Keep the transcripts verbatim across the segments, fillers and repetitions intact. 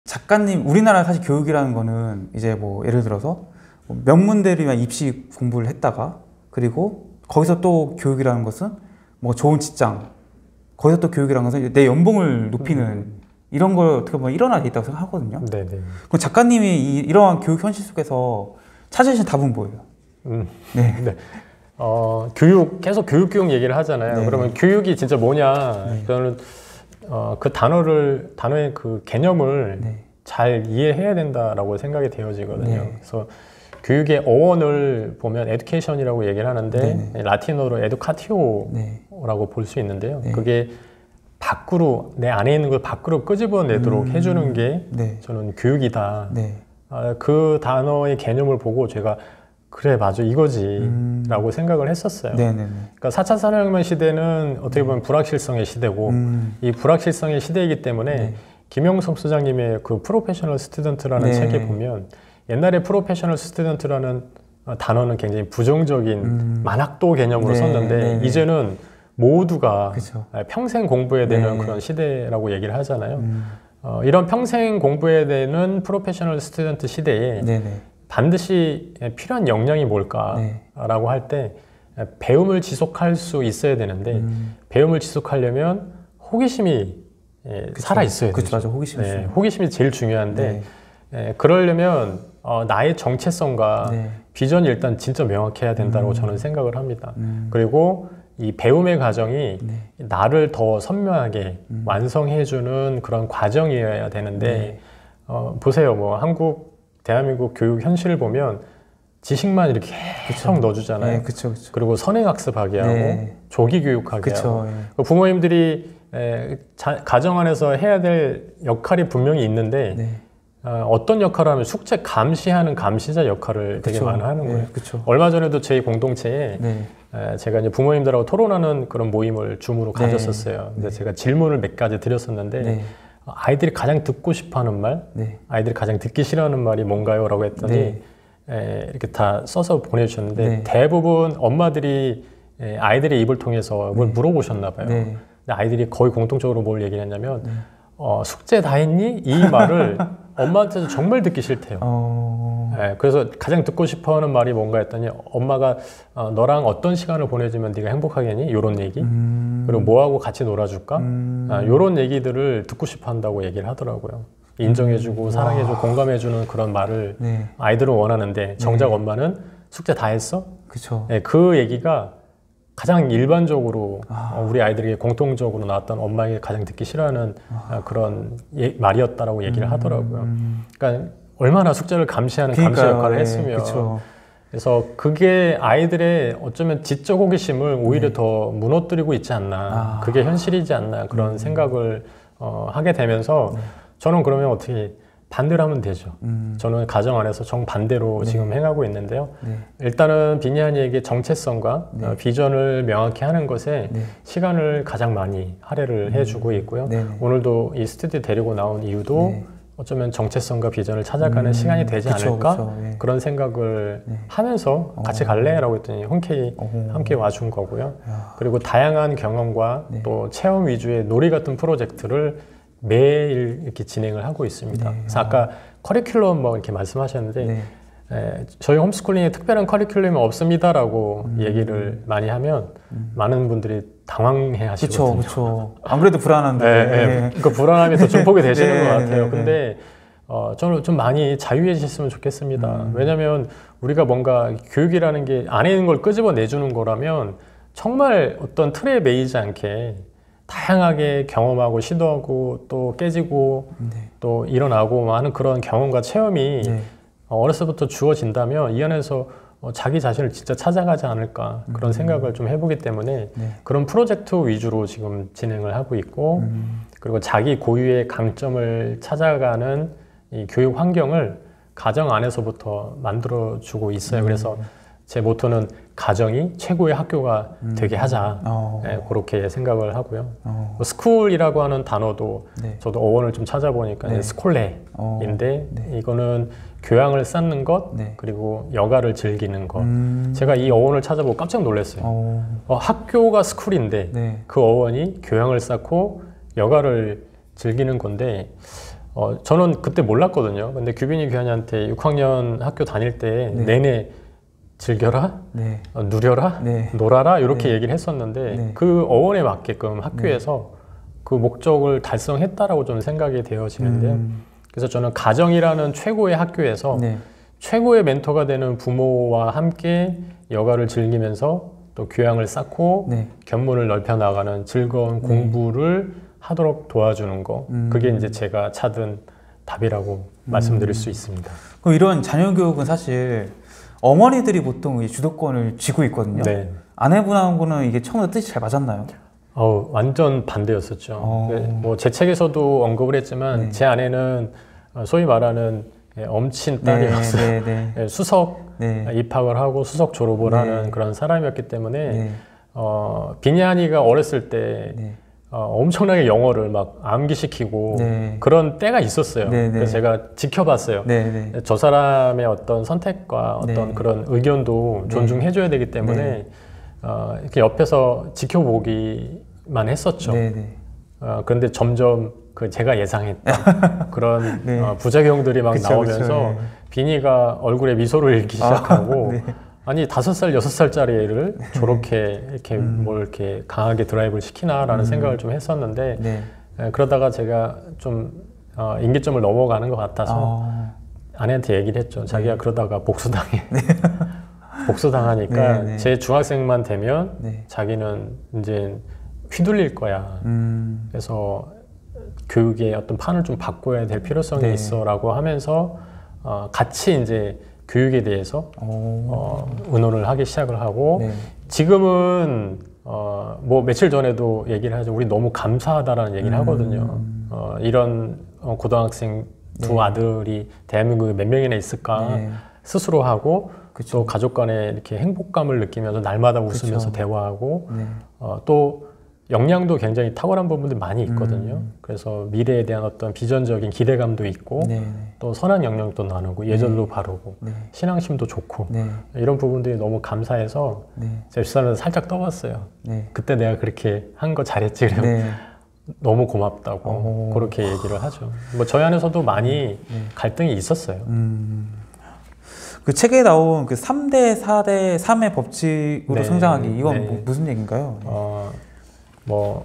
작가님, 우리나라 사실 교육이라는 거는 이제 뭐 예를 들어서 명문대로만 입시 공부를 했다가 그리고 거기서 또 교육이라는 것은 뭐 좋은 직장, 거기서 또 교육이라는 것은 내 연봉을 높이는 음. 이런 걸 어떻게 보면 일어나 있다고 생각하거든요. 네네. 그럼 작가님이 이, 이러한 교육 현실 속에서 찾으신 답은 뭐예요? 음. 네. 네. 어, 교육, 계속 교육 교육 얘기를 하잖아요. 네. 그러면 교육이 진짜 뭐냐? 네. 저는 어, 그 단어를, 단어의 그 개념을 네. 잘 이해해야 된다라고 생각이 되어지거든요. 네. 그래서 교육의 어원을 보면 에듀케이션이라고 얘기를 하는데 네네. 라틴어로 에듀카티오라고 네. 볼 수 있는데요. 네. 그게 밖으로, 내 안에 있는 걸 밖으로 끄집어내도록 음, 해주는 게 네. 저는 교육이다. 네. 아, 그 단어의 개념을 보고 제가 그래 맞아 이거지 음. 라고 생각을 했었어요. 네네네. 그러니까 사 차 산업혁명 시대는 어떻게 보면 네. 불확실성의 시대고 음. 이 불확실성의 시대이기 때문에 네. 김영석 소장님의 그 프로페셔널 스튜던트라는 네. 책에 보면 옛날에 프로페셔널 스튜던트라는 단어는 굉장히 부정적인 음. 만학도 개념으로 네. 썼는데 네네. 이제는 모두가 그쵸. 평생 공부해야 되는 네. 그런 시대라고 얘기를 하잖아요. 음. 어, 이런 평생 공부해야 되는 프로페셔널 스튜던트 시대에 네네. 반드시 필요한 역량이 뭘까라고 네. 할 때 배움을 지속할 수 있어야 되는데 음. 배움을 지속하려면 호기심이 그쵸. 살아 있어야 되죠. 맞아, 호기심이 네, 호기심이 제일 중요한데 네. 에, 그러려면 어, 나의 정체성과 네. 비전이 일단 진짜 명확해야 된다고 음. 저는 생각을 합니다. 음. 그리고 이 배움의 과정이 네. 나를 더 선명하게 음. 완성해주는 그런 과정이어야 되는데 네. 어, 보세요, 뭐 한국 대한민국 교육 현실을 보면 지식만 이렇게 계속 그쵸. 넣어주잖아요. 네, 그쵸, 그쵸. 그리고 선행학습하게 하고 네. 조기교육하게 그쵸, 하고 네. 부모님들이 에, 자, 가정 안에서 해야 될 역할이 분명히 있는데 네. 어, 어떤 역할을 하면 숙제 감시하는 감시자 역할을 그쵸. 되게 많이 하는 거예요. 네, 얼마 전에도 저희 공동체에 네. 에, 제가 이제 부모님들하고 토론하는 그런 모임을 줌으로 네. 가졌었어요. 근데 네. 제가 질문을 몇 가지 드렸었는데 네. 아이들이 가장 듣고 싶어하는 말, 네. 아이들이 가장 듣기 싫어하는 말이 뭔가요? 라고 했더니 네. 에, 이렇게 다 써서 보내주셨는데 네. 대부분 엄마들이 에, 아이들의 입을 통해서 뭘 네. 물어보셨나 봐요. 네. 근데 아이들이 거의 공통적으로 뭘 얘기를 했냐면 네. 어, 숙제 다 했니? 이 말을 엄마한테도 정말 듣기 싫대요. 어... 네, 그래서 가장 듣고 싶어하는 말이 뭔가 했더니 엄마가 어, 너랑 어떤 시간을 보내주면 네가 행복하겠니? 이런 얘기. 음... 그리고 뭐하고 같이 놀아줄까? 음... 아, 이런 얘기들을 듣고 싶어 한다고 얘기를 하더라고요. 인정해주고 음... 사랑해주고 공감해주는 그런 말을 네. 아이들은 원하는데 정작 네. 엄마는 숙제 다 했어? 그쵸. 네, 그 얘기가 가장 일반적으로 아... 어, 우리 아이들에게 공통적으로 나왔던 엄마에게 가장 듣기 싫어하는 아... 그런 예, 말이었다라고 얘기를 음... 하더라고요. 그러니까 얼마나 숙제를 감시하는 감시 역할을 네, 했으며 그쵸. 그래서 그게 아이들의 어쩌면 지적 호기심을 오히려 네. 더 무너뜨리고 있지 않나 아... 그게 현실이지 않나 그런 음... 생각을 어, 하게 되면서 네. 저는 그러면 어떻게 반대로 하면 되죠. 음. 저는 가정 안에서 정반대로 네. 지금 행하고 있는데요. 네. 일단은 비니아니에게 정체성과 네. 어, 비전을 명확히 하는 것에 네. 시간을 가장 많이 할애를 음. 해주고 있고요. 네. 오늘도 이 스튜디오 데리고 나온 이유도 네. 어쩌면 정체성과 비전을 찾아가는 음. 시간이 되지 그쵸, 않을까? 그쵸, 네. 그런 생각을 네. 하면서 같이 갈래? 라고 했더니 흔쾌히 어. 함께 와준 거고요. 야. 그리고 다양한 경험과 네. 또 체험 위주의 놀이 같은 프로젝트를 매일 이렇게 진행을 하고 있습니다. 네. 그래서 아까 커리큘럼 뭐 이렇게 말씀하셨는데 네. 에, 저희 홈스쿨링에 특별한 커리큘럼이 없습니다라고 음. 얘기를 많이 하면 음. 많은 분들이 당황해 하시거든요. 그렇죠. 안 그래도 불안한데. 네, 네. 네. 그 불안함이 더 증폭이 되시는 네, 것 같아요. 네, 근데 네. 어, 저는 좀 많이 자유해지셨으면 좋겠습니다. 음. 왜냐하면 우리가 뭔가 교육이라는 게 안에 있는 걸 끄집어 내주는 거라면 정말 어떤 틀에 매이지 않게 다양하게 경험하고 시도하고 또 깨지고 네. 또 일어나고 하는 그런 경험과 체험이 네. 어렸을 때부터 주어진다면 이 안에서 자기 자신을 진짜 찾아가지 않을까 그런 음. 생각을 좀 해보기 때문에 네. 그런 프로젝트 위주로 지금 진행을 하고 있고 음. 그리고 자기 고유의 강점을 찾아가는 이 교육 환경을 가정 안에서부터 만들어주고 있어요. 음. 그래서 제 모토는 가정이 최고의 학교가 음. 되게 하자 어. 네, 그렇게 생각을 하고요. 어. 뭐 스쿨이라고 하는 단어도 네. 저도 어원을 좀 찾아보니까 네. 스콜레인데 어. 네. 이거는 교양을 쌓는 것 네. 그리고 여가를 즐기는 것 음. 제가 이 어원을 찾아보고 깜짝 놀랐어요. 어. 어, 학교가 스쿨인데 네. 그 어원이 교양을 쌓고 여가를 즐기는 건데 어, 저는 그때 몰랐거든요. 근데 규빈이 규환이한테 육 학년 학교 다닐 때 네. 내내 즐겨라, 네. 어, 누려라, 네. 놀아라 이렇게 네. 얘기를 했었는데 네. 그 어원에 맞게끔 학교에서 네. 그 목적을 달성했다라고 저는 생각이 되어지는데요. 음. 그래서 저는 가정이라는 최고의 학교에서 네. 최고의 멘토가 되는 부모와 함께 여가를 즐기면서 또 교양을 쌓고 네. 견문을 넓혀 나가는 즐거운 네. 공부를 하도록 도와주는 거 음. 그게 이제 제가 찾은 답이라고 음. 말씀드릴 수 있습니다. 그럼 이런 자녀 교육은 사실 어머니들이 보통 이 주도권을 쥐고 있거든요. 네. 아내분하고는 이게 처음부터 뜻이 잘 맞았나요? 어, 완전 반대였었죠. 어. 뭐 제 책에서도 언급을 했지만 네. 제 아내는 소위 말하는 엄친 딸이었어요. 네, 네, 네. 수석 네. 입학을 하고 수석 졸업을 네. 하는 그런 사람이었기 때문에 네. 어, 비니안이가 어렸을 때 네. 어, 엄청나게 영어를 막 암기시키고 네. 그런 때가 있었어요. 네, 네. 그래서 제가 지켜봤어요. 네, 네. 저 사람의 어떤 선택과 어떤 네. 그런 의견도 존중해줘야 되기 때문에 네. 어, 이렇게 옆에서 지켜보기만 했었죠. 네, 네. 어, 그런데 점점 그 제가 예상했던 그런 네. 어, 부작용들이 막 그쵸, 나오면서 그쵸, 네. 비니가 얼굴에 미소를 잃기 시작하고 아, 네. 아니 다섯 살 여섯 살짜리 애를 저렇게 이렇게 음. 뭘 이렇게 강하게 드라이브를 시키나라는 음. 생각을 좀 했었는데 네. 에, 그러다가 제가 좀 어, 임계점을 넘어가는 것 같아서 아. 아내한테 얘기를 했죠. 자기가 네. 그러다가 복수당해. 네. 복수당하니까 네, 네. 제 중학생만 되면 네. 자기는 이제 휘둘릴 거야. 음. 그래서 교육의 어떤 판을 좀 바꿔야 될 필요성이 네. 있어라고 하면서 어, 같이 이제 교육에 대해서 어, 의논을 하기 시작을 하고 네. 지금은 어, 뭐 며칠 전에도 얘기를 하죠. 우리 너무 감사하다라는 얘기를 음. 하거든요. 어, 이런 어, 고등학생 두 네. 아들이 대한민국에 몇 명이나 있을까 네. 스스로 하고 그쵸. 또 가족 간에 이렇게 행복감을 느끼면서 날마다 웃으면서 그쵸. 대화하고 네. 어, 또 역량도 굉장히 탁월한 부분들이 많이 있거든요. 음. 그래서 미래에 대한 어떤 비전적인 기대감도 있고 네. 또 선한 역량도 나누고 예절도 네. 바르고 네. 신앙심도 좋고 네. 이런 부분들이 너무 감사해서 네. 제 주사는 살짝 떠봤어요. 네. 그때 내가 그렇게 한 거 잘했지 그러면 네. 너무 고맙다고 오. 그렇게 얘기를 하죠. 뭐 저희 안에서도 많이 네. 갈등이 있었어요. 음. 그 책에 나온 그 삼 대 사 대 삼의 법칙으로 네. 성장하기 이건 네. 뭐 무슨 얘기인가요? 네. 어, 뭐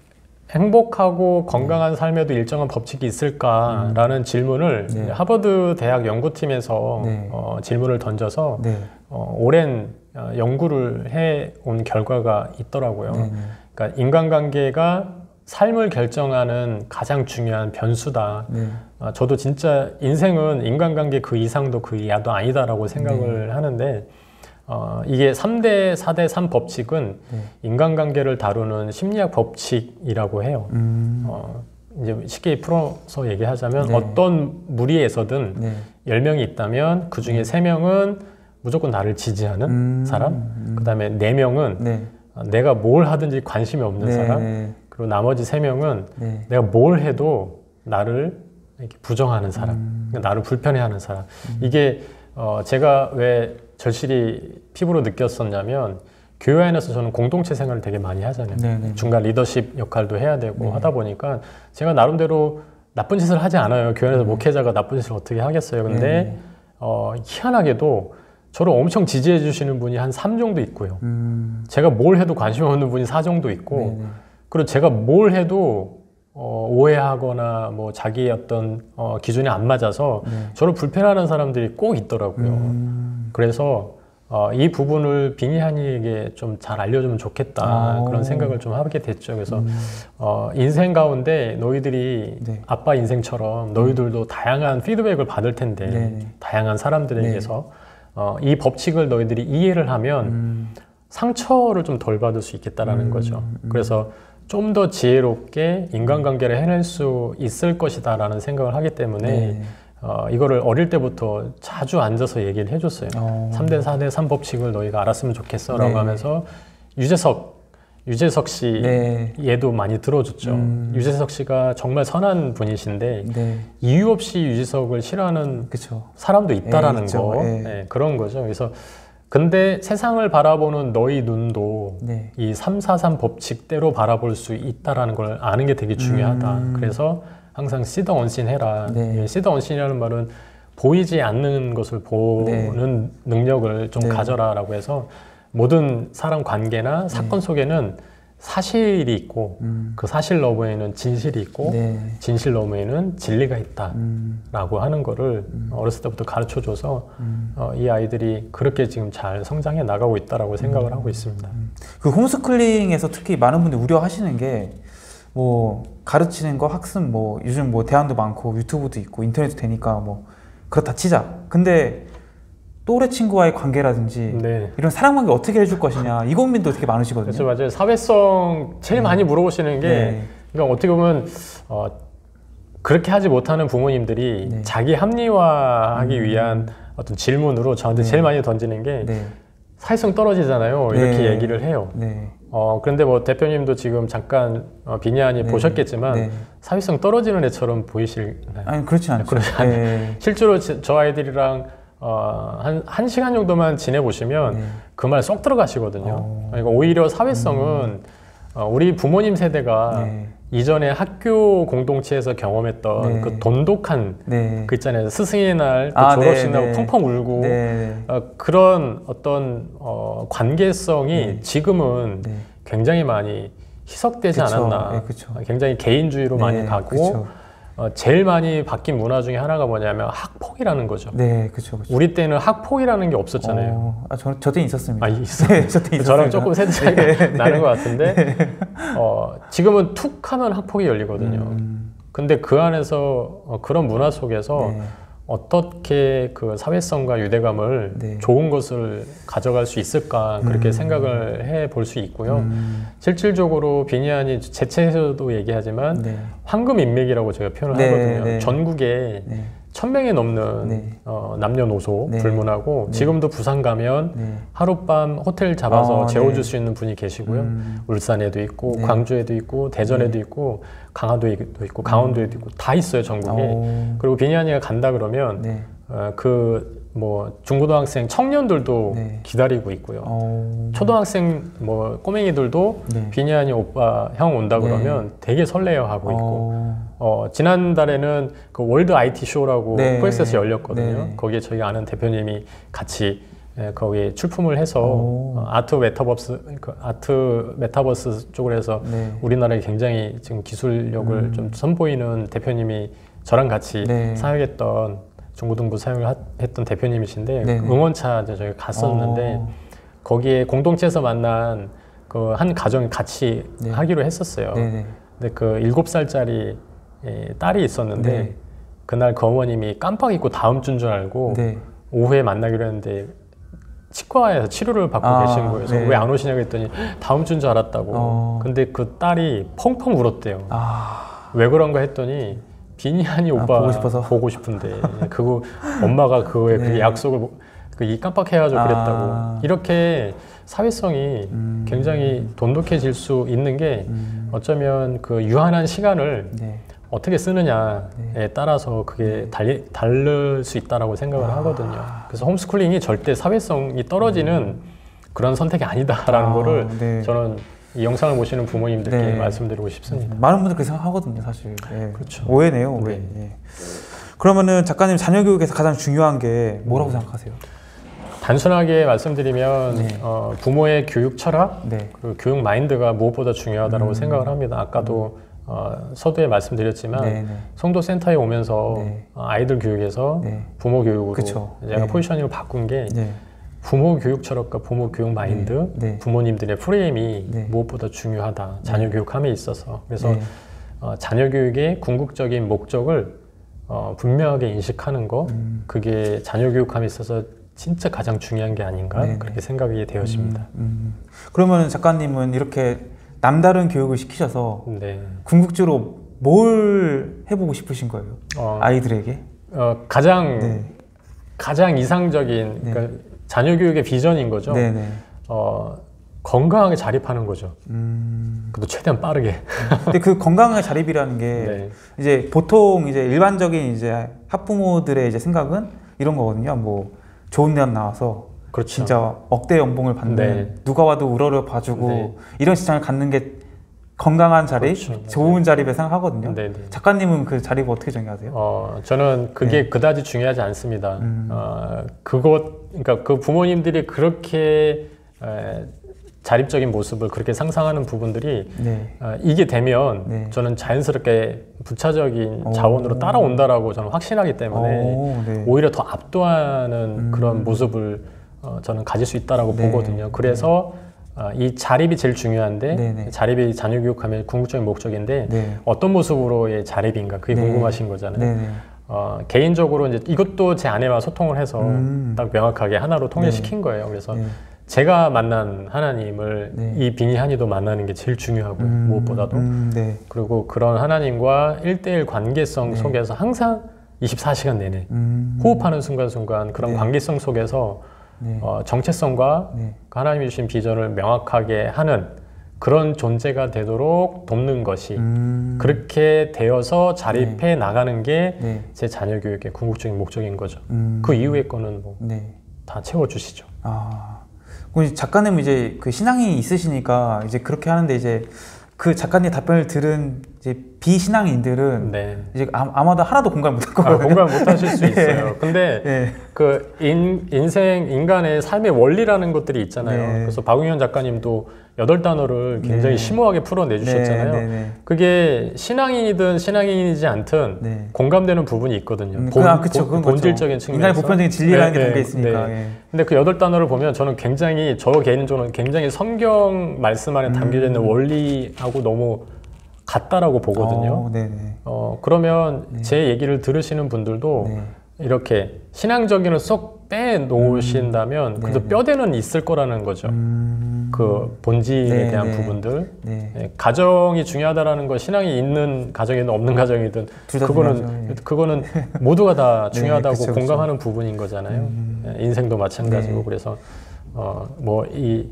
행복하고 건강한 네. 삶에도 일정한 법칙이 있을까라는 음. 질문을 네. 하버드 대학 연구팀에서 네. 어, 질문을 던져서 네. 어, 오랜 어, 연구를 해온 결과가 있더라고요. 네. 그러니까 인간관계가 삶을 결정하는 가장 중요한 변수다. 네. 어, 저도 진짜 인생은 인간관계 그 이상도 그 이하도 아니다라고 생각을 네. 하는데 어, 이게 삼 대 사 대 삼 법칙은 네. 인간관계를 다루는 심리학 법칙이라고 해요. 음. 어, 이제 쉽게 풀어서 얘기하자면 네. 어떤 무리에서든 네. 열 명이 있다면 그 중에 세 명은 무조건 나를 지지하는 음. 사람, 음. 그 다음에 네 명은 네. 내가 뭘 하든지 관심이 없는 네. 사람, 그리고 나머지 세 명은 네. 내가 뭘 해도 나를 이렇게 부정하는 사람, 음. 나를 불편해하는 사람. 음. 이게 어, 제가 왜 절실히 피부로 느꼈었냐면 교회 안에서 저는 공동체 생활을 되게 많이 하잖아요. 네네. 중간 리더십 역할도 해야 되고 네. 하다 보니까 제가 나름대로 나쁜 짓을 하지 않아요. 교회 안에서 네. 목회자가 나쁜 짓을 어떻게 하겠어요. 근데 어, 희한하게도 저를 엄청 지지해 주시는 분이 한 삼 정도 있고요. 음. 제가 뭘 해도 관심 없는 분이 사 정도 있고 네네. 그리고 제가 뭘 해도 어, 오해하거나 뭐 자기의 어떤 어, 기준에 안 맞아서 네. 저를 불편해하는 사람들이 꼭 있더라고요. 음. 그래서 어, 이 부분을 비니한이에게 좀 잘 알려주면 좋겠다 아. 그런 생각을 좀 하게 됐죠. 그래서 음. 어, 인생 가운데 너희들이 네. 아빠 인생처럼 너희들도 음. 다양한 피드백을 받을 텐데 네. 다양한 사람들에게서 네. 어, 이 법칙을 너희들이 이해를 하면 음. 상처를 좀 덜 받을 수 있겠다라는 음. 거죠. 그래서 좀 더 지혜롭게 인간관계를 해낼 수 있을 것이다 라는 생각을 하기 때문에 네. 어, 이거를 어릴 때부터 자주 앉아서 얘기를 해줬어요. 어. 삼 대 사 대 삼 법칙을 너희가 알았으면 좋겠어 라고 네. 하면서 유재석 유재석 씨 네. 얘도 많이 들어줬죠. 음. 유재석 씨가 정말 선한 분이신데 네. 이유 없이 유재석을 싫어하는 그쵸. 사람도 있다라는 네, 거 네, 그런 거죠. 그래서 근데 세상을 바라보는 너희 눈도 네. 이 삼 사 삼 법칙대로 바라볼 수 있다라는 걸 아는 게 되게 중요하다. 음. 그래서 항상 see the unseen 해라. 네. see the unseen이라는 말은 보이지 않는 것을 보는 네. 능력을 좀 네. 가져라라고 해서 모든 사람 관계나 사건 네. 속에는 사실이 있고 음. 그 사실 너머에는 진실이 있고 네. 진실 너머에는 진리가 있다라고 음. 하는 거를 음. 어렸을 때부터 가르쳐줘서 음. 어, 이 아이들이 그렇게 지금 잘 성장해 나가고 있다라고 생각을 음. 하고 있습니다. 음. 그 홈스쿨링에서 특히 많은 분들이 우려하시는 게 뭐 가르치는 거 학습 뭐 요즘 뭐 대안도 많고 유튜브도 있고 인터넷도 되니까 뭐 그렇다 치자. 근데 또래 친구와의 관계라든지 네. 이런 사람 관계 어떻게 해줄 것이냐 이 고민도 되게 많으시거든요. 그렇죠, 맞아요. 사회성 제일 네. 많이 물어보시는 게 네. 그러니까 어떻게 보면 어, 그렇게 하지 못하는 부모님들이 네. 자기 합리화하기 음. 위한 어떤 질문으로 저한테 네. 제일 많이 던지는 게 네. 사회성 떨어지잖아요. 네. 이렇게 얘기를 해요. 네. 어, 그런데 뭐 대표님도 지금 잠깐 어, 비니안이 네. 보셨겠지만 네. 사회성 떨어지는 애처럼 보이실나요? 아니 그렇지 않죠. 그렇지 않아요. 네. 실제로 저 아이들이랑 어, 한, 한 시간 정도만 지내보시면 네. 그 말 쏙 들어가시거든요. 어... 그러니까 오히려 사회성은 음... 어, 우리 부모님 세대가 네. 이전에 학교 공동체에서 경험했던 네. 그 돈독한 네. 그 있잖아요. 스승의 날 그 아, 졸업식 네, 날 네. 펑펑 울고 네. 어, 그런 어떤 어, 관계성이 네. 지금은 네. 굉장히 많이 희석되지 그쵸. 않았나. 네, 그쵸. 굉장히 개인주의로 네, 많이 가고 어, 제일 많이 바뀐 문화 중에 하나가 뭐냐면 학폭이라는 거죠. 네, 그렇죠. 우리 때는 학폭이라는 게 없었잖아요. 어, 아, 저, 저 때는 있었습니다. 아, 있었어요. 네, 저 때는 저랑 조금 세대 차이가 네, 나는 네. 것 같은데 네. 어, 지금은 툭 하면 학폭이 열리거든요. 음. 근데 그 안에서 어, 그런 문화 속에서 네. 어떻게 그 사회성과 유대감을 네. 좋은 것을 가져갈 수 있을까 그렇게 음. 생각을 해볼 수 있고요. 음. 실질적으로 비니안이 제 책에서도 얘기하지만 네. 황금 인맥이라고 제가 표현을 네. 하거든요. 네. 전국에 네. 천 명이 넘는 네. 어, 남녀노소 네. 불문하고 네. 지금도 부산 가면 네. 하룻밤 호텔 잡아서 아, 재워줄 네. 수 있는 분이 계시고요. 음. 울산에도 있고 네. 광주에도 있고 대전에도 네. 있고 강화도에도 있고 강원도에도 있고 다 있어요, 전국에. 오. 그리고 비니안이가 간다 그러면 네. 어, 그 뭐 중고등학생 청년들도 네. 기다리고 있고요. 오. 초등학생 뭐 꼬맹이들도 네. 비니안이 오빠 형 온다 그러면 네. 되게 설레어하고 있고 어, 지난달에는 그 월드 아이티 쇼라고 네. 코엑스에서 열렸거든요. 네. 거기에 저희가 아는 대표님이 같이 예, 거기에 출품을 해서 오. 어, 아트 메타버스 그 아트 메타버스 쪽으로 해서 네. 우리나라에 굉장히 지금 기술력을 음. 좀 선보이는 대표님이 저랑 같이 네. 사역했던 중고등부 사용을 하, 했던 대표님이신데 네. 응원차 이제 저희가 갔었는데 오. 거기에 공동체에서 만난 그 한 가정이 같이 네. 하기로 했었어요. 네. 근데 그 일곱 살짜리 예, 딸이 있었는데 네. 그날 그 어머님이 깜빡 잊고 다음 주인 줄 알고 네. 오후에 만나기로 했는데 치과에서 치료를 받고 아, 계신 거예요. 그래서 네. 왜 안 오시냐고 했더니 다음 주인 줄 알았다고. 어. 근데 그 딸이 펑펑 울었대요. 아. 왜 그런가 했더니 비니안이 오빠 아, 보고 싶어서 보고 싶은데 그거 엄마가 그거에 네. 그 약속을 그 이 깜빡해가지고 아. 그랬다고. 이렇게 사회성이 음. 굉장히 돈독해질 수 있는 게 음. 어쩌면 그 유한한 시간을 네. 어떻게 쓰느냐에 네. 따라서 그게 달리, 다를 수 있다라고 생각을 아. 하거든요. 그래서 홈스쿨링이 절대 사회성이 떨어지는 음. 그런 선택이 아니다라는 아, 거를 네. 저는 이 영상을 보시는 부모님들께 네. 말씀드리고 싶습니다. 많은 분들 그렇게 생각하거든요, 사실. 네. 그렇죠. 오해네요, 오해. 네. 네. 그러면은 작가님 자녀 교육에서 가장 중요한 게 뭐라고 음. 생각하세요? 단순하게 말씀드리면 네. 어, 부모의 교육 철학, 네. 그 교육 마인드가 무엇보다 중요하다고 음. 생각을 합니다. 아까도 어, 서두에 말씀드렸지만 네, 네. 송도센터에 오면서 네. 어, 아이들 교육에서 네. 부모 교육으로 그쵸. 제가 네. 포지셔닝을 바꾼 게 네. 부모 교육 철학과 부모 교육 마인드, 네. 네. 부모님들의 프레임이 네. 무엇보다 중요하다. 자녀 네. 교육함에 있어서. 그래서 네. 어, 자녀 교육의 궁극적인 목적을 어, 분명하게 인식하는 거, 음. 그게 자녀 교육함에 있어서 진짜 가장 중요한 게 아닌가 네네. 그렇게 생각이 되어집니다. 음, 음. 그러면 작가님은 이렇게 남다른 교육을 시키셔서 네. 궁극적으로 뭘 해보고 싶으신 거예요? 어, 아이들에게? 어, 가장 네. 가장 이상적인 네. 그러니까 자녀 교육의 비전인 거죠. 네네. 어, 건강하게 자립하는 거죠. 음... 그것도 최대한 빠르게. 근데 그 건강하게 자립이라는 게 네. 이제 보통 이제 일반적인 이제 학부모들의 이제 생각은 이런 거거든요. 뭐 좋은 대학 나와서 그렇죠. 진짜 억대 연봉을 받는 네. 누가 와도 우러러 봐주고 네. 이런 시장을 갖는 게 건강한 자립, 그렇죠. 좋은 자립을 생각하거든요. 네네. 작가님은 그 자립을 어떻게 정의하세요? 어, 저는 그게 네. 그다지 중요하지 않습니다. 음. 어, 그것, 그러니까 그 부모님들이 그렇게 에, 자립적인 모습을 그렇게 상상하는 부분들이 네. 어, 이게 되면 네. 저는 자연스럽게 부차적인 오. 자원으로 따라온다라고 저는 확신하기 때문에 오, 네. 오히려 더 압도하는 음. 그런 모습을 어, 저는 가질 수 있다라고 네. 보거든요. 그래서 어, 이 자립이 제일 중요한데 네네. 자립이 자녀 교육하면 궁극적인 목적인데 네. 어떤 모습으로의 자립인가 그게 네. 궁금하신 거잖아요. 네네. 어, 개인적으로 이제 이것도 제 아내와 소통을 해서 음. 딱 명확하게 하나로 통일시킨 네. 거예요. 그래서 네. 제가 만난 하나님을 네. 이 빙의한이도 만나는 게 제일 중요하고요. 음. 무엇보다도. 음. 네. 그리고 그런 하나님과 일대일 관계성 네. 속에서 항상 이십사 시간 내내 음. 호흡하는 순간순간 그런 네. 관계성 속에서 네. 어, 정체성과 네. 하나님이 주신 비전을 명확하게 하는 그런 존재가 되도록 돕는 것이 음. 그렇게 되어서 자립해 네. 나가는 게 제 네. 자녀 교육의 궁극적인 목적인 거죠. 음. 그 이후의 거는 뭐 다 네. 채워주시죠. 아, 작가님은 이제 그 신앙이 있으시니까 이제 그렇게 하는데 이제 그 작가님 답변을 들은 이제 비신앙인들은 네. 이제 아마도 하나도 공감 못할 거예요. 아, 공감 못하실 수 있어요. 네. 근데 네. 그 인, 인생 인간의 삶의 원리라는 것들이 있잖아요. 네. 그래서 박용현 작가님도 여덟 단어를 굉장히 네. 심오하게 풀어내주셨잖아요. 네. 네. 네. 그게 신앙인이든 신앙인이지 않든 네. 공감되는 부분이 있거든요. 음, 본, 아, 그쵸, 본, 본질적인 측면에서. 인간의 보편적인 진리라는 네. 게 담겨 있으니까. 네. 네. 근데 그 여덟 단어를 보면 저는 굉장히 저 개인적으로는 굉장히 성경 말씀 안에 담겨져 있는 음. 원리하고 너무 같다라고 보거든요. 어, 어, 그러면 네. 제 얘기를 들으시는 분들도 네. 이렇게 신앙적인을 쏙 빼놓으신다면 음, 그래도 뼈대는 있을 거라는 거죠. 음, 그 본질에 네, 대한 네, 부분들. 네. 네, 가정이 중요하다라는 건 신앙이 있는 가정이든 없는 가정이든 그거는 중요하죠, 그거는 모두가 다 중요하다고 네, 그쵸, 공감하는 그쵸. 부분인 거잖아요. 음, 인생도 마찬가지고 네. 그래서 어, 뭐 이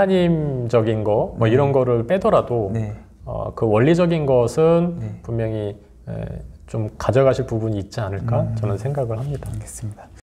하나님적인 거 뭐 네. 이런 거를 빼더라도 네. 어, 그 원리적인 것은 네. 분명히 에, 좀 가져가실 부분이 있지 않을까 음, 저는 생각을 합니다. 알겠습니다.